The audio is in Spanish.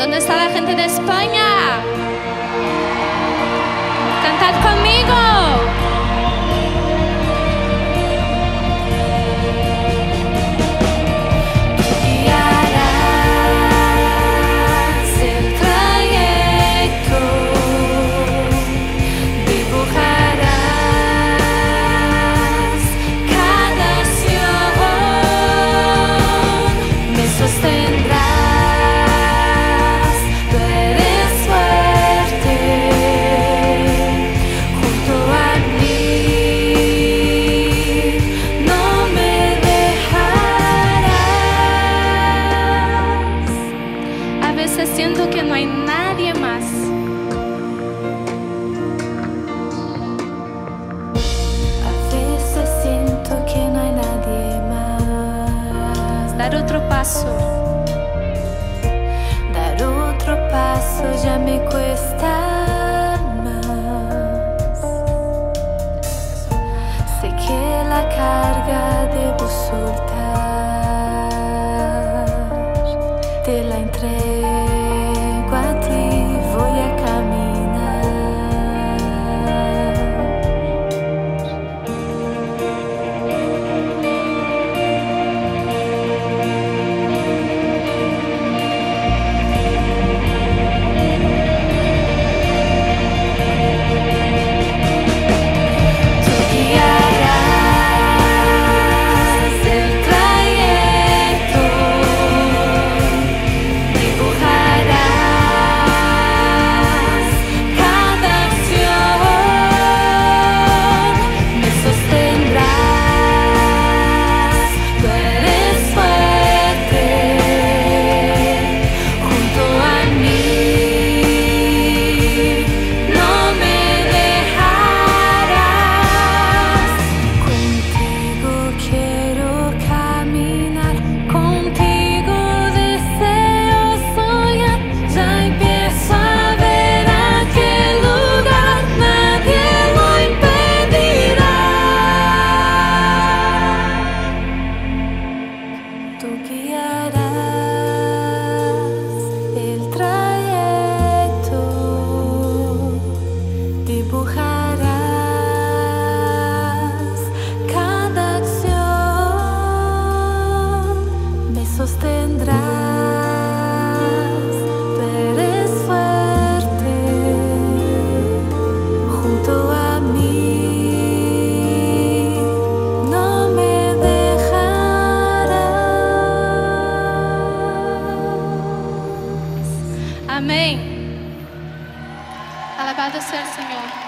¿Dónde está la gente de España? Cantad conmigo. Siento que no hay nadie más. A veces siento que no hay nadie más. Dar otro paso. Dar otro paso ya me cuesta más. Sé que la carga debo soltar. Te la entrego. Tú guiarás el trayecto, dibujarás cada acción, me sostendrás, tú eres fuerte junto a mí. Amém. Alabado seja o Senhor.